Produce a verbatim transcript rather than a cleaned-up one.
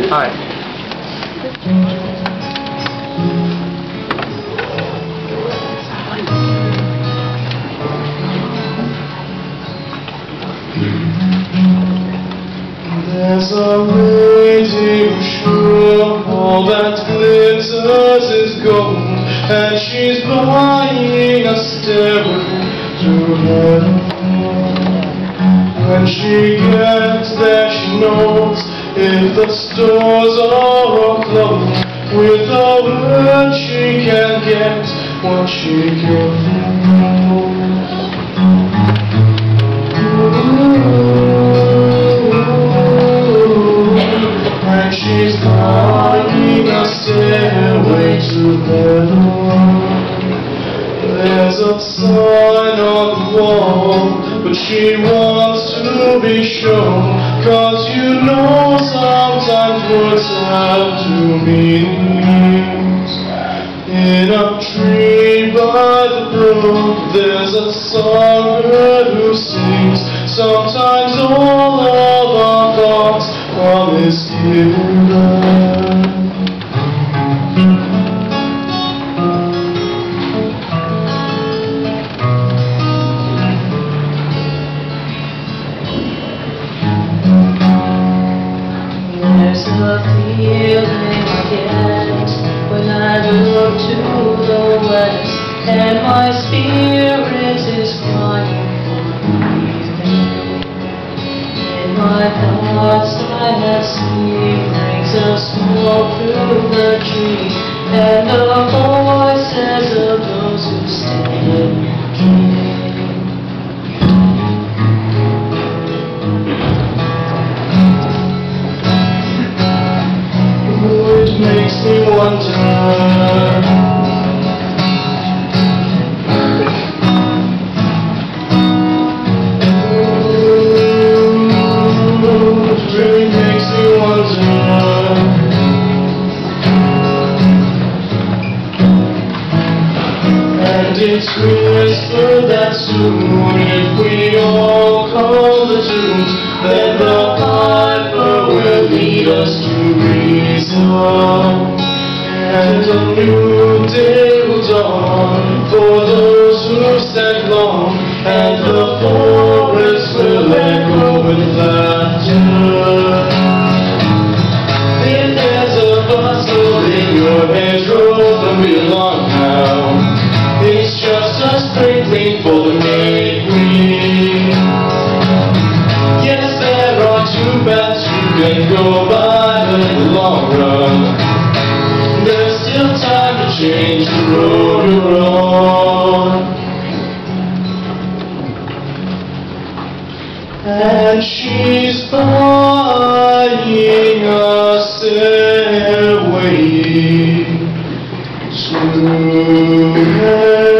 Hi. There's a radiating shore that glitters is gold, and she's buying a stairway to heaven. When she gets there, she knows if the stores are all closed. With a word, she can get what she can afford. And she's buying a stairway to heaven. There's a sign on the wall, but she wants to be sure, 'cause you know sometimes words have two meanings. In a tree by the brook, there's a songbird who sings. Sometimes all of our thoughts are misgiven. There's a feeling I get when I look to the west, and my spirit is crying for me. In my thoughts I have seen rings of smoke through the trees, and the voices of those who stand dreaming. Makes me wonder. Ooh, it really makes me wonder. And it's whispered that soon, if we all call the tunes, then the piper will lead us to reason. And a new day will dawn for those who stand long, and the forest will echo with laughter. If there's a bustle in your hedgerow, don't be alarmed now. It's just a sprinkling for the May Queen. Yes, there are two paths you can go by, but in the long run, there's still time to change the road you're on. And she's buying a stairway to heaven.